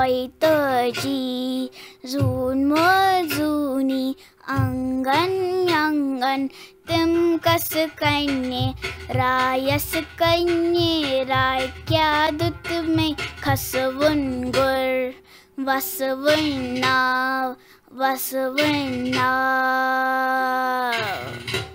heute Zun mo zuni angan angan Tim kas kanye Rayas kanye Rai kya dut me Khasvun gur Vasvun nav